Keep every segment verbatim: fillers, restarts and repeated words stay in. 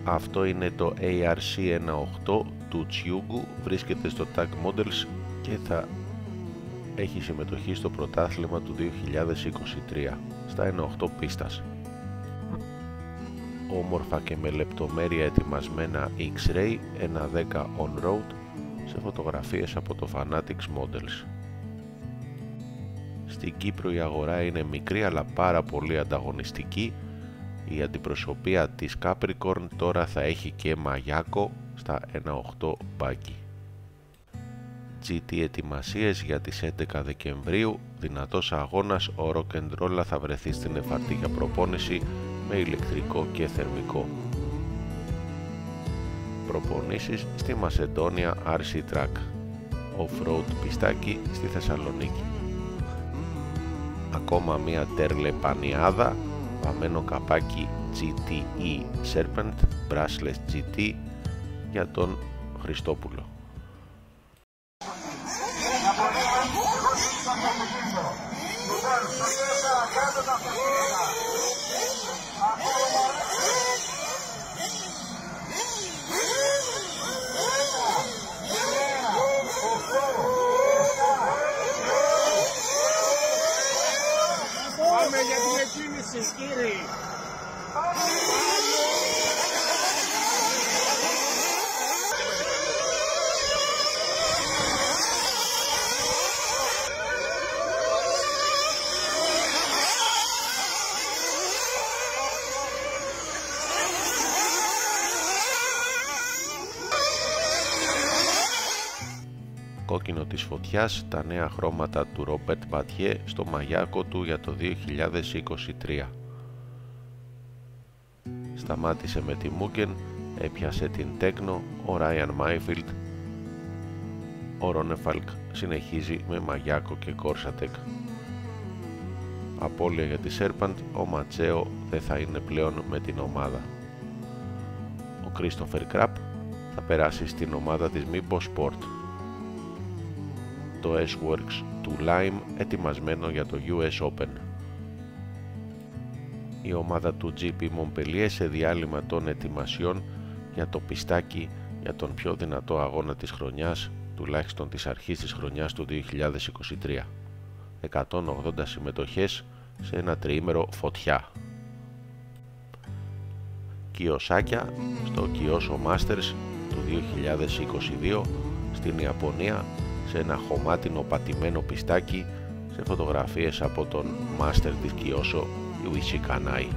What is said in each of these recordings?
Αυτό είναι το έι αρ σι ένα οκτώ του Tsugu, βρίσκεται στο Tag Models και θα έχει συμμετοχή στο πρωτάθλημα του δύο χιλιάδες είκοσι τρία στα ένα οκτώ πίστας. Όμορφα και με λεπτομέρεια ετοιμασμένα X-Ray ένα δέκα on-road σε φωτογραφίες από το Fanatics Models. Στην Κύπρο η αγορά είναι μικρή αλλά πάρα πολύ ανταγωνιστική. Η αντιπροσωπεία της Capricorn τώρα θα έχει και Μαγιάκο στα ένα οκτώ μπάκι. τζι τι ετοιμασίες για τις έντεκα Δεκεμβρίου, δυνατός αγώνας, ο Rock'n'Rolla θα βρεθεί στην εφαρτή για προπόνηση με ηλεκτρικό και θερμικό. Προπονήσεις στη Μασεντόνια αρ σι Track, off-road πιστάκι στη Θεσσαλονίκη. Ακόμα μία τέρλε πανιάδα, βαμμένο καπάκι τζι τι ι Serpent, brushless τζι τι για τον Χριστόπουλο. Πάμε για την εκκίνηση, κύριε. Κόκκινο της φωτιάς, τα νέα χρώματα του Ρόμπερτ Μπατιέ στο μαγιάκο του για το δύο χιλιάδες είκοσι τρία. Σταμάτησε με τη Mugen, έπιασε την Τέκνο, ο Ράιαν Μάιφιλντ, ο Ρόνεφαλκ συνεχίζει με μαγιάκο και Κόρσατεκ. Απώλεια για τη Σέρπαντ, ο Ματσέο δεν θα είναι πλέον με την ομάδα. Ο Κρίστοφερ Κραπ θα περάσει στην ομάδα της Μίμπο Sport. Το S-Works του Lime ετοιμασμένο για το γιου ες Open. Η ομάδα του τζι πι Montpellier σε διάλειμμα των ετοιμασιών για το πιστάκι για τον πιο δυνατό αγώνα της χρονιάς, τουλάχιστον της αρχής της χρονιάς του δύο χιλιάδες είκοσι τρία. εκατόν ογδόντα συμμετοχές σε ένα τριήμερο φωτιά. Κιοσάκια στο Kyosho Masters του δύο χιλιάδες είκοσι δύο στην Ιαπωνία, σε ένα χωμάτινο πατημένο πιστάκι σε φωτογραφίες από τον μάστερ της Kyosho Ιουίσι Κανάι.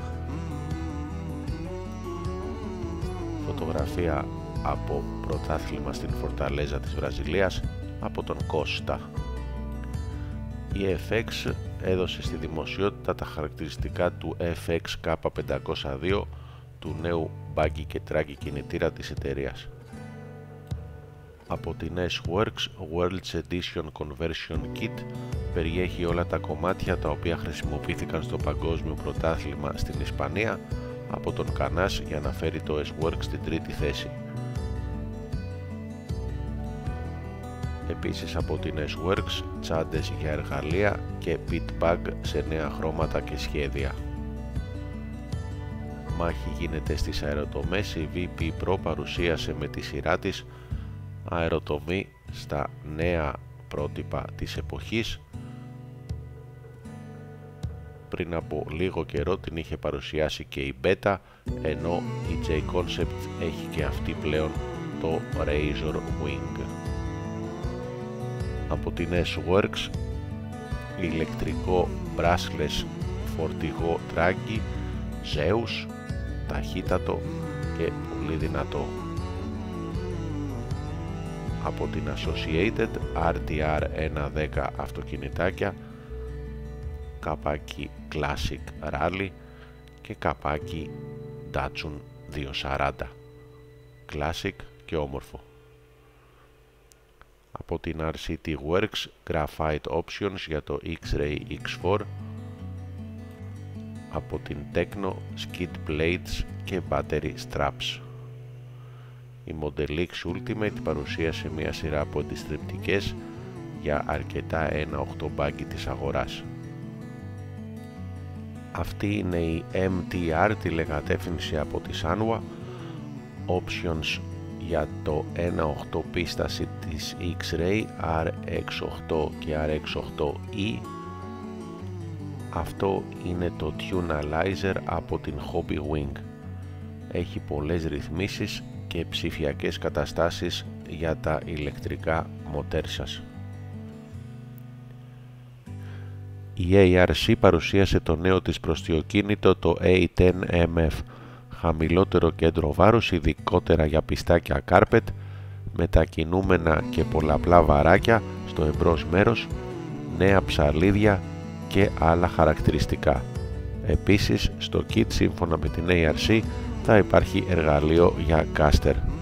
Φωτογραφία από πρωτάθλημα στην Φορταλέζα της Βραζιλίας από τον Κώστα. Η εφ εξ έδωσε στη δημοσιότητα τα χαρακτηριστικά του εφ εξ κέι πεντακόσια δύο, του νέου μπάγκι και τράκι κινητήρα της εταιρείας. Από την S-Works World's Edition Conversion Kit περιέχει όλα τα κομμάτια τα οποία χρησιμοποιήθηκαν στο παγκόσμιο πρωτάθλημα στην Ισπανία από τον Κανάς για να φέρει το S-Works στην τρίτη θέση. Επίσης από την S-Works τσάντες για εργαλεία και pit bag σε νέα χρώματα και σχέδια. Μάχη γίνεται στις αεροτομές, η βι πι Pro παρουσίασε με τη σειρά της αεροτομή στα νέα πρότυπα της εποχής. Πριν από λίγο καιρό την είχε παρουσιάσει και η Beta, ενώ η J-Concept έχει και αυτή πλέον το Razor Wing. Από την S-Works ηλεκτρικό brushless φορτηγό τράκι Zeus, ταχύτατο και πολύ δυνατό. Από την Associated αρ τι αρ εκατόν δέκα αυτοκινητάκια, καπάκι Classic Rally και καπάκι Datsun διακόσια σαράντα, Classic και όμορφο. Από την αρ σι τι Works Graphite Options για το X-Ray εξ φορ, από την Tecno Skid Plates και Battery Straps. Η Model X Ultimate παρουσίασε μια σειρά από αντιστρεπτικές για αρκετά ένα οκτώ μπάγκι της αγοράς. Αυτή είναι η εμ τι αρ τηλεκατεύθυνση από τη Sanwa, options για το ένα κόμμα οκτώ πίσταση της X-Ray αρ εξ οκτώ και αρ εξ οκτώ ι. Αυτό είναι το Tunealizer από την Hobbywing. Έχει πολλές ρυθμίσεις και ψηφιακές καταστάσεις για τα ηλεκτρικά μοτέρ σας. Η έι αρ σι παρουσίασε το νέο της προστιοκίνητο, το έι δέκα εμ εφ, χαμηλότερο κέντρο βάρους, ειδικότερα για πιστάκια carpet, μετακινούμενα και πολλαπλά βαράκια στο εμπρός μέρος, νέα ψαλίδια και άλλα χαρακτηριστικά. Επίσης, στο kit σύμφωνα με την έι αρ σι θα υπάρχει εργαλείο για caster.